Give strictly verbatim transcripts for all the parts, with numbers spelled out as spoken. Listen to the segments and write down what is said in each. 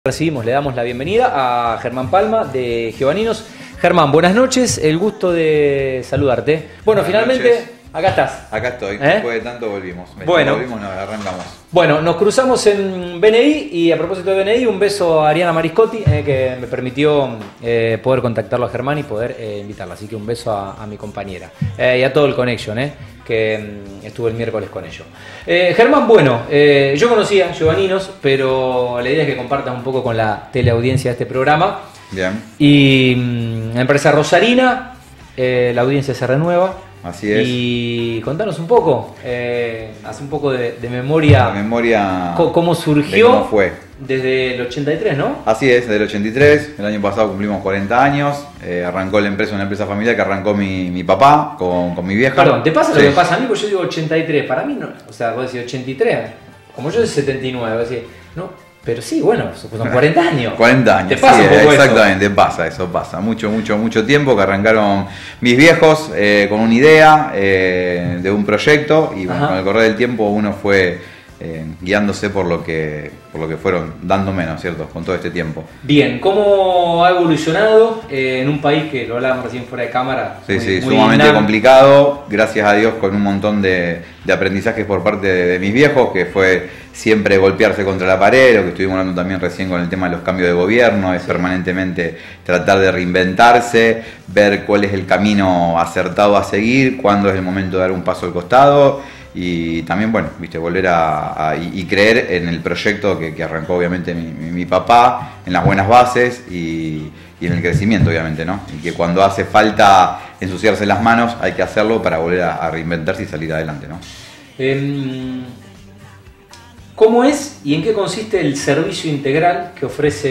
Recibimos, le damos la bienvenida a Germán Palma de Giovaninos. Germán, buenas noches, el gusto de saludarte. Bueno, buenas finalmente, noches. Acá estás. Acá estoy, ¿Eh? Después de tanto volvimos. Bueno, volvimos, nos arrancamos. Bueno, nos cruzamos en B N I y a propósito de B N I, un beso a Ariana Mariscotti, eh, que me permitió eh, poder contactarlo a Germán y poder eh, invitarla. Así que un beso a, a mi compañera eh, y a todo el Connection, eh, que mm, estuve el miércoles con ellos. Eh, Germán, bueno, eh, yo conocía Giovaninos, pero la idea es que compartas un poco con la teleaudiencia de este programa. Bien. Y mm, empresa rosarina, eh, la audiencia se renueva. Así es. Y contanos un poco, eh, haz un poco de, de memoria. La memoria. ¿Cómo surgió? ¿Cómo fue? Desde el ochenta y tres, ¿no? Así es, desde el ochenta y tres. El año pasado cumplimos cuarenta años. Eh, arrancó la empresa, una empresa familiar que arrancó mi, mi papá con, con mi vieja. Perdón, ¿te pasa sí. lo que pasa a mí? Porque yo digo ochenta y tres. Para mí no. O sea, vos decís ochenta y tres. Como yo soy setenta y nueve. Vos decís, no. Pero sí, bueno, son cuarenta años. cuarenta años, ¿Te pasa sí, un poco exactamente, eso? pasa, eso pasa. Mucho, mucho, mucho tiempo que arrancaron mis viejos eh, con una idea eh, de un proyecto y bueno, con el correr del tiempo uno fue eh, guiándose por lo que por lo que fueron dando menos, ¿cierto? Con todo este tiempo. Bien, ¿cómo ha evolucionado eh, en un país que lo hablábamos recién fuera de cámara? Sí, muy, sí, muy sumamente dinámico. complicado, gracias a Dios con un montón de, de aprendizajes por parte de, de mis viejos, que fue siempre golpearse contra la pared, lo que estuvimos hablando también recién con el tema de los cambios de gobierno, es permanentemente tratar de reinventarse, ver cuál es el camino acertado a seguir, cuándo es el momento de dar un paso al costado y también, bueno, viste, volver a, a y, y creer en el proyecto que, que arrancó obviamente mi, mi, mi papá, en las buenas bases y, y en el crecimiento obviamente, ¿no? Y que cuando hace falta ensuciarse las manos hay que hacerlo para volver a, a reinventarse y salir adelante, ¿no? Eh, ¿Cómo es y en qué consiste el servicio integral que ofrece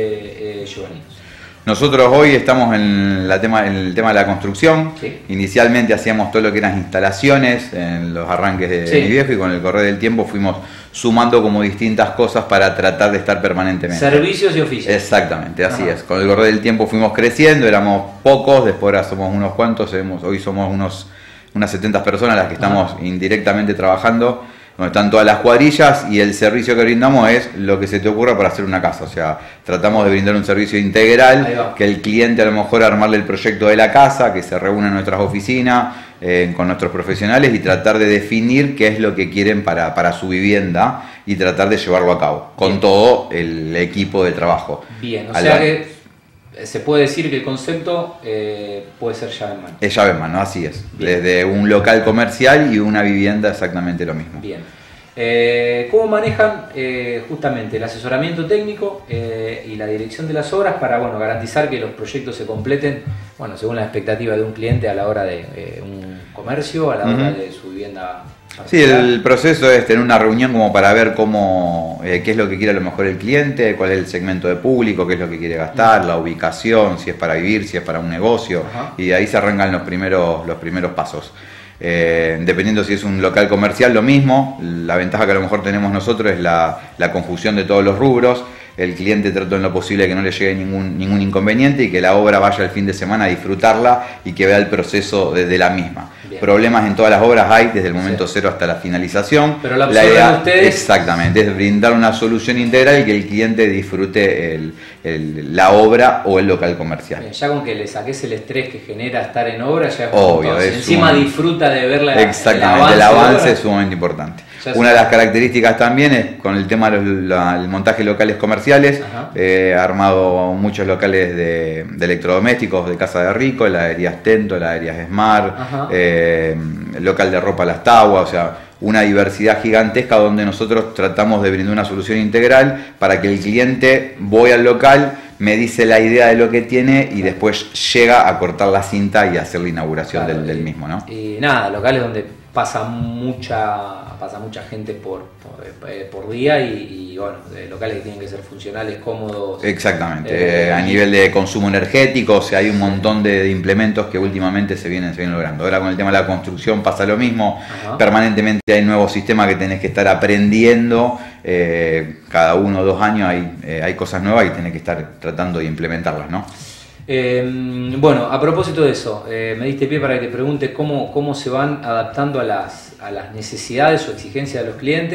eh, Giovaninos? Nosotros hoy estamos en, la tema, en el tema de la construcción. Sí. Inicialmente hacíamos todo lo que eran instalaciones en los arranques de, sí. de mi viejo y con el correr del tiempo fuimos sumando como distintas cosas para tratar de estar permanentemente. Servicios y oficios. Exactamente, así Ajá. es. Con el correr del tiempo fuimos creciendo, éramos pocos, después ahora somos unos cuantos, hoy somos unos, unas setenta personas las que estamos Ajá. indirectamente trabajando, donde están todas las cuadrillas y el servicio que brindamos es lo que se te ocurra para hacer una casa. O sea, tratamos de brindar un servicio integral, que el cliente a lo mejor armarle el proyecto de la casa, que se reúna en nuestras oficinas eh, con nuestros profesionales y tratar de definir qué es lo que quieren para, para su vivienda y tratar de llevarlo a cabo con Bien. todo el equipo de trabajo. Bien, o Al sea que se puede decir que el concepto eh, puede ser llave en mano. Es llave en mano, así es. Bien. Desde un local comercial y una vivienda exactamente lo mismo. Bien. Eh, ¿Cómo manejan eh, justamente el asesoramiento técnico eh, y la dirección de las obras para bueno, garantizar que los proyectos se completen bueno, según la expectativa de un cliente a la hora de eh, un comercio, a la hora uh-huh. de su vivienda? Sí, el proceso es tener una reunión como para ver cómo, eh, qué es lo que quiere a lo mejor el cliente, cuál es el segmento de público, qué es lo que quiere gastar, uh-huh. la ubicación, si es para vivir, si es para un negocio, uh-huh. y de ahí se arrancan los primeros, los primeros pasos. Eh, dependiendo si es un local comercial, lo mismo. La ventaja que a lo mejor tenemos nosotros es la, la confusión de todos los rubros. El cliente trata en lo posible que no le llegue ningún, ningún inconveniente y que la obra vaya el fin de semana a disfrutarla y que vea el proceso desde la misma. Bien. Problemas en todas las obras hay desde el momento sí. cero hasta la finalización. Pero la, la idea, ustedes... exactamente, es brindar una solución integral y que el cliente disfrute el, el, la obra o el local comercial. Bien, ya con que le saques el estrés que genera estar en obra, ya es obvio. Es encima un... disfruta de ver la, exactamente, el avance, el avance es sumamente importante. Una de las características también es con el tema del montaje de locales comerciales. He eh, armado muchos locales de, de electrodomésticos de Casa de Rico, heladerías Tento, heladerías Smart, eh, local de ropa Las Taguas, o sea, una diversidad gigantesca donde nosotros tratamos de brindar una solución integral para que el cliente voy al local, me dice la idea de lo que tiene y después llega a cortar la cinta y hacer la inauguración claro, del, del mismo, ¿no? Y nada, locales donde pasa mucha pasa mucha gente por, por, por día y, y bueno, de locales que tienen que ser funcionales, cómodos. Exactamente, eh, a nivel de consumo energético, o sea, hay un montón de, de implementos que últimamente se vienen, se vienen logrando. Ahora con el tema de la construcción pasa lo mismo, Ajá. permanentemente hay nuevos sistemas que tenés que estar aprendiendo, eh, cada uno o dos años hay, eh, hay cosas nuevas y tenés que estar tratando de implementarlas, ¿no? Eh, bueno, a propósito de eso, eh, me diste pie para que te pregunte cómo, cómo se van adaptando a las, a las necesidades o exigencias de los clientes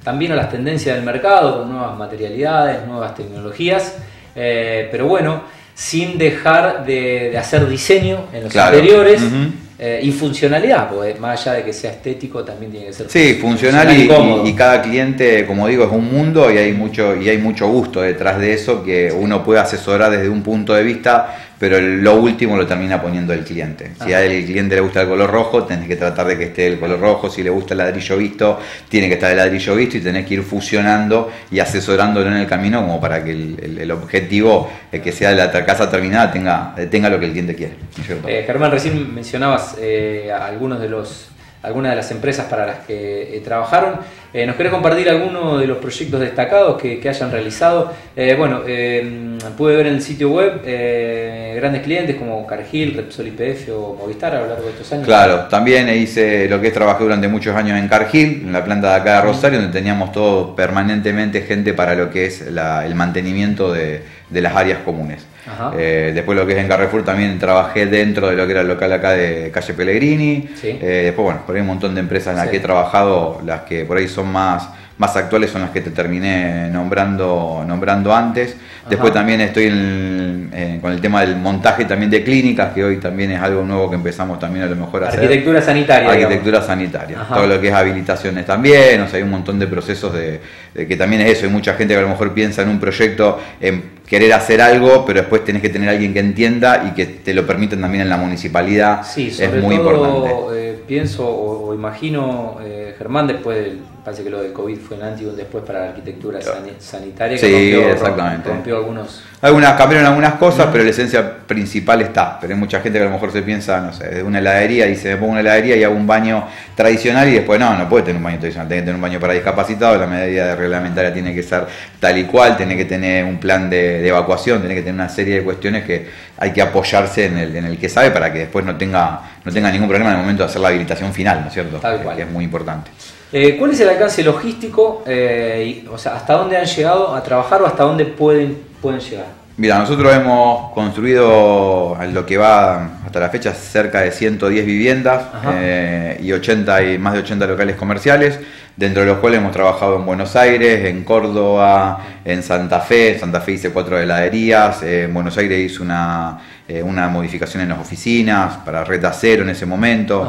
también a las tendencias del mercado, con nuevas materialidades, nuevas tecnologías, eh, pero bueno, sin dejar de, de hacer diseño en los claro. interiores. Uh-huh. Eh, y funcionalidad, porque más allá de que sea estético, también tiene que ser sí, funcional, funcional y, y, y cada cliente, como digo, es un mundo y hay mucho y hay mucho gusto detrás de eso que sí. Uno puede asesorar desde un punto de vista, pero lo último lo termina poniendo el cliente. Si a el cliente le gusta el color rojo, tenés que tratar de que esté el color rojo. Si le gusta el ladrillo visto, tiene que estar el ladrillo visto y tenés que ir fusionando y asesorándolo en el camino como para que el, el, el objetivo, el que sea la casa terminada, tenga, tenga lo que el cliente quiere, ¿no es cierto? Eh, Germán, recién mencionabas eh, algunos de los algunas de las empresas para las que eh, trabajaron. Eh, ¿Nos querés compartir alguno de los proyectos destacados que, que hayan realizado? Eh, bueno, eh, pude ver en el sitio web eh, grandes clientes como Cargill, Repsol Y P F o Movistar a lo largo de estos años. Claro, también hice lo que es trabajé durante muchos años en Cargill, en la planta de acá de Rosario, donde teníamos todo permanentemente gente para lo que es la, el mantenimiento de, de las áreas comunes. Eh, después lo que es en Carrefour también trabajé dentro de lo que era el local acá de calle Pellegrini. Sí. Eh, después bueno, por ahí un montón de empresas en las sí. que he trabajado, las que por ahí son más, más actuales son las que te terminé nombrando, nombrando antes. Después Ajá. también estoy en, eh, con el tema del montaje también de clínicas, que hoy también es algo nuevo que empezamos también a lo mejor a hacer. Arquitectura sanitaria. Arquitectura digamos. sanitaria. Ajá. Todo lo que es habilitaciones también, o sea, hay un montón de procesos de, de que también es eso. Hay mucha gente que a lo mejor piensa en un proyecto, en querer hacer algo, pero después tenés que tener a alguien que entienda y que te lo permitan también en la municipalidad. Sí, sobre es muy todo, importante. Eh, pienso o, o imagino, eh, Germán, después del, parece que lo del COVID fue un antes y un después para la arquitectura san, sanitaria, que sí, rompió, exactamente. rompió algunos... Algunas cambiaron algunas cosas, pero la esencia principal está. Pero hay mucha gente que a lo mejor se piensa, no sé, de una heladería, dice, me pongo una heladería y hago un baño tradicional y después no, no puede tener un baño tradicional, tiene que tener un baño para discapacitados, la medida reglamentaria tiene que ser tal y cual, tiene que tener un plan de, de evacuación, tiene que tener una serie de cuestiones que hay que apoyarse en el, en el que sabe para que después no tenga, no tenga ningún problema en el momento de hacer la habilitación final, ¿no es cierto? Tal cual. Que es muy importante. Eh, ¿Cuál es el alcance logístico? Eh, y, o sea, ¿hasta dónde han llegado a trabajar o hasta dónde pueden, pueden llegar? Mira, nosotros hemos construido en lo que va hasta la fecha cerca de ciento diez viviendas eh, y, ochenta y más de ochenta locales comerciales, dentro de los cuales hemos trabajado en Buenos Aires, en Córdoba, en Santa Fe. En Santa Fe hice cuatro heladerías, eh, en Buenos Aires hice una, eh, una modificación en las oficinas para Reta Cero en ese momento.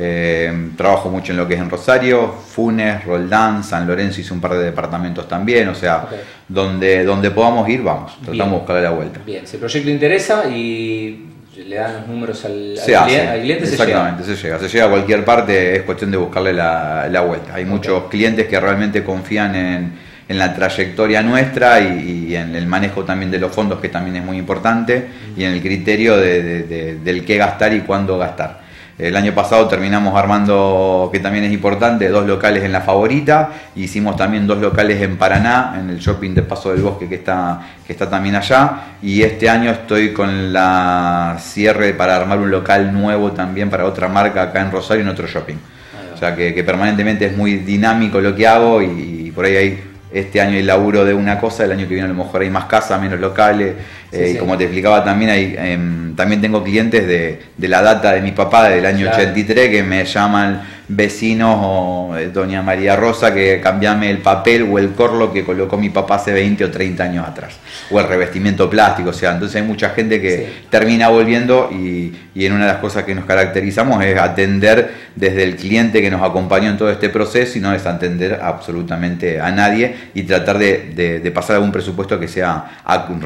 Eh, trabajo mucho en lo que es en Rosario, Funes, Roldán, San Lorenzo hice un par de departamentos también, o sea, okay. donde, donde podamos ir, vamos, tratamos Bien. de buscarle la vuelta. Bien, si el proyecto interesa y le dan los números al, se al, hace. cliente, al cliente, exactamente, se llega. se llega, se llega a cualquier parte, es cuestión de buscarle la, la vuelta. Hay okay. muchos clientes que realmente confían en, en la trayectoria nuestra y, y en el manejo también de los fondos, que también es muy importante, uh-huh. y en el criterio de, de, de, del qué gastar y cuándo gastar. El año pasado terminamos armando, que también es importante, dos locales en La Favorita, hicimos también dos locales en Paraná, en el shopping de Paso del Bosque que está, que está también allá, y este año estoy con la cierre para armar un local nuevo también para otra marca acá en Rosario en otro shopping. O sea que, que permanentemente es muy dinámico lo que hago y, y por ahí hay... Este año hay laburo de una cosa, el año que viene a lo mejor hay más casas, menos locales, sí, eh, sí. y como te explicaba también, hay, eh, también tengo clientes de, de la data de mi papá del año claro. ochenta y tres que me llaman vecinos o eh, doña María Rosa que cambiame el papel o el corlo que colocó mi papá hace veinte o treinta años atrás, o el revestimiento plástico, o sea, entonces hay mucha gente que sí. termina volviendo y, y en una de las cosas que nos caracterizamos es atender desde el cliente que nos acompañó en todo este proceso y no desatender absolutamente a nadie y tratar de, de, de pasar algún presupuesto que sea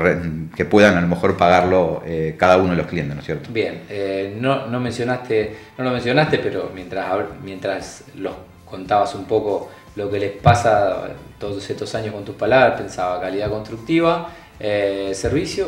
que puedan a lo mejor pagarlo eh, cada uno de los clientes, ¿no es cierto? Bien, eh, no, no mencionaste, no lo mencionaste, pero mientras, mientras los contabas un poco lo que les pasa todos estos años con tus palabras, pensaba calidad constructiva, eh, servicio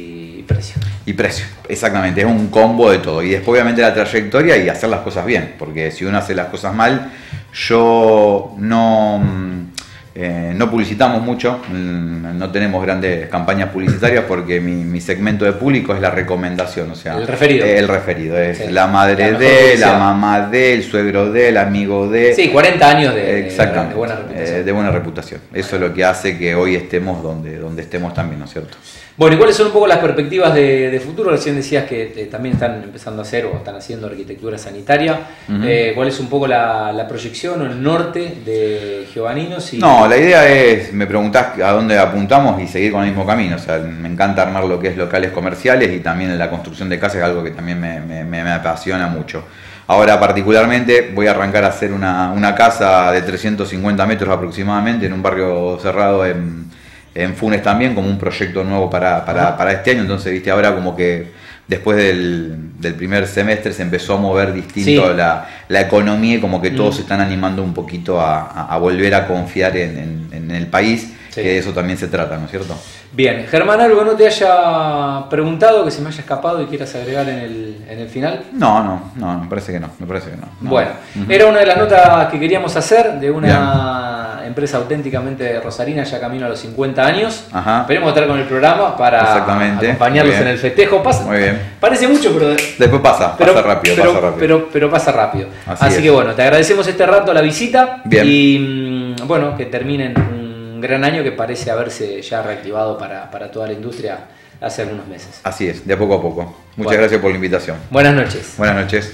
y precio. Y precio, exactamente, es un combo de todo. Y después obviamente la trayectoria y hacer las cosas bien, porque si uno hace las cosas mal, yo no... Eh, no publicitamos mucho, no tenemos grandes campañas publicitarias porque mi, mi segmento de público es la recomendación, o sea, el referido. El referido, es sí. la madre la de, la mamá de, el suegro de, el amigo de. Sí, cuarenta años de, Exactamente, de buena reputación. Eh, de buena reputación. Eso es lo que hace que hoy estemos donde, donde estemos también, ¿no es cierto? Bueno, ¿y cuáles son un poco las perspectivas de, de futuro? Recién decías que eh, también están empezando a hacer o están haciendo arquitectura sanitaria. Uh-huh. eh, ¿Cuál es un poco la, la proyección o el norte de Giovaninos? Y... No, la idea es, me preguntás a dónde apuntamos y seguir con el mismo camino. O sea, me encanta armar lo que es locales comerciales y también la construcción de casas es algo que también me, me, me apasiona mucho. Ahora particularmente voy a arrancar a hacer una, una casa de trescientos cincuenta metros aproximadamente en un barrio cerrado en... en Funes también, como un proyecto nuevo para, para, para este año. Entonces, viste, ahora como que después del, del primer semestre se empezó a mover distinto sí. la, la economía y como que todos mm. se están animando un poquito a, a, a volver a confiar en, en, en el país, sí. que de eso también se trata, ¿no es cierto? Bien, Germán, ¿algo no te haya preguntado que se me haya escapado y quieras agregar en el, en el final? No, no, no, me parece que no, me parece que no. no. Bueno, uh-huh. era una de las notas que queríamos hacer de una Bien. empresa auténticamente rosarina, ya camino a los cincuenta años. Ajá. Esperemos estar con el programa para acompañarlos en el festejo. Pasa, Muy bien. Parece mucho, pero... Después pasa, pero, pasa rápido, pero, pasa rápido. Pero, pero pasa rápido. Así, Así que bueno, te agradecemos este rato la visita. Bien. Y bueno, que terminen un gran año que parece haberse ya reactivado para, para toda la industria hace algunos meses. Así es, de poco a poco. Muchas bueno. gracias por la invitación. Buenas noches. Buenas noches.